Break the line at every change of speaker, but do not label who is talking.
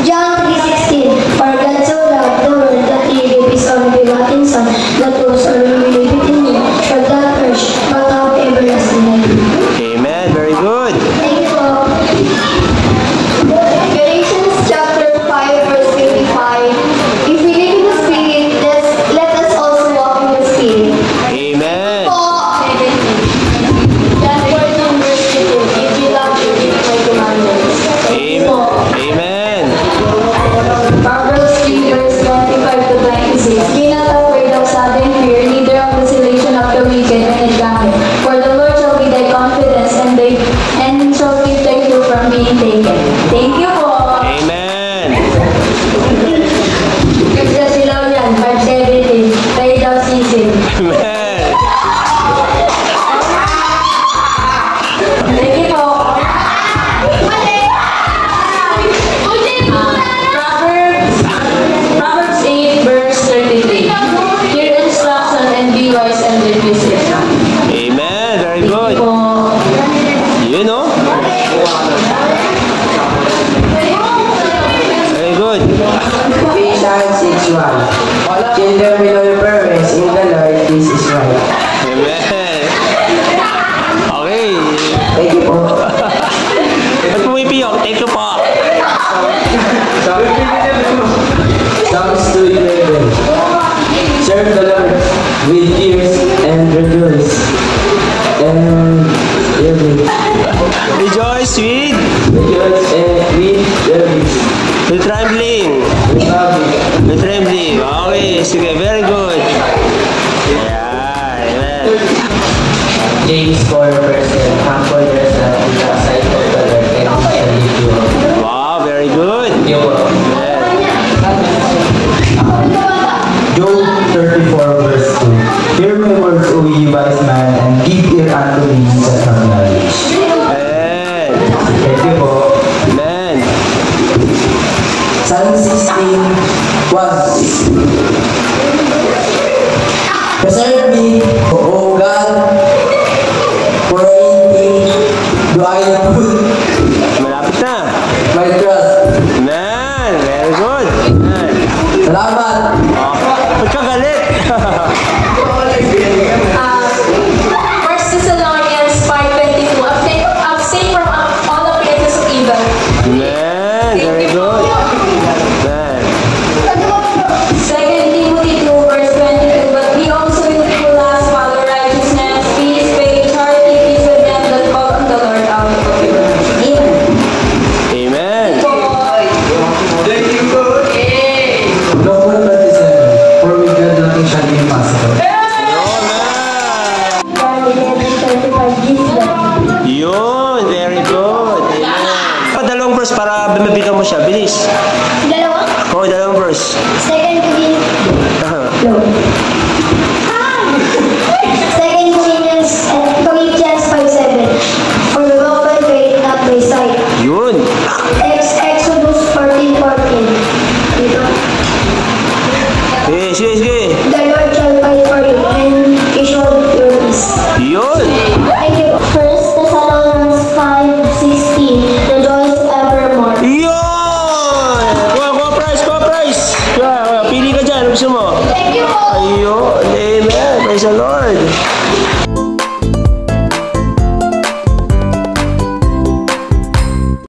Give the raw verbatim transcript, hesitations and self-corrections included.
John three sixteen. For God so loved the world that he gave his only begotten Son, that whosoever will believe in him shall not perish, but have everlasting life.
Amen. Very good.
Thank you.
Galatians chapter five verse twenty-five. If we live in the Spirit, let, let us also walk in the Spirit.
Amen.
John fourteen verse fifteen. If you love me, keep my commandments.
Amen.
Proverbs three verse twenty-five to twenty-six. Be not afraid of sudden fear, neither of the vacillation of the wicked when it cometh. For the Lord shall be thy confidence, and they and shall keep thy foot from being taken. Thank you po.
Amen.
Kasi silaw yan, five seventeen. Tayo daw sisig.
Amen.
Thank you po. Proverbs, Proverbs eight verse thirty-three. Hear instruction and be wise and refuse it not.
Amen. Very good.
Po.
You know? Very good.
Ephesians six one. Children with all parents in the Lord, this is right.
Amen. Okay.
Thank you po.
Ba't pumipiyok? Thank you po.
Psalms two eleven. Serve the Lord with tears and rejoice. And every
Rejoice with
rejoice and with service.
with trembling.
Republic.
With trembling. Okay. Sige. Very good. Yeah. Amen.
James four verse ten. Humble yourself in the sight of the Lord, and He shall lift you up.
Wow. Very good.
Thank you po.
Amen.
Job thirty-four verse two. Hear my words, O ye wise man, and give ear unto me that have knowledge.
Amen.
Thank you po.
Amen.
Psalm sixteen, one. Preserve me, O God, for in thee do I put
Malapit na.
my trust.
Amen. Very good. Amen.
Salamat.
Oh, ba't ka galit?
Uh, First Thessalonians five twenty-two. Abstain, abstain from all appearances of evil.
Amen. Very good. Amen.
Second Timothy two verse twenty-two. But he also will who last follow righteousness, peace, faith, charity, peace with them that call on the Lord out of evil. Amen.
Amen.
No more twenty-seven. For with God nothing shall be impossible.
John eleven thirty-five. Give them.
Yun. Very good. Amen. Pa, dalawang verse para mabigan mo siya. Bilis.
Dalawa.
Oo, dalawang verse.
Second Corinthians.
Aha.
No. Second Corinthians, uh, Corinthians five seven. For we walk by faith, not by sight.
Yun.
Ex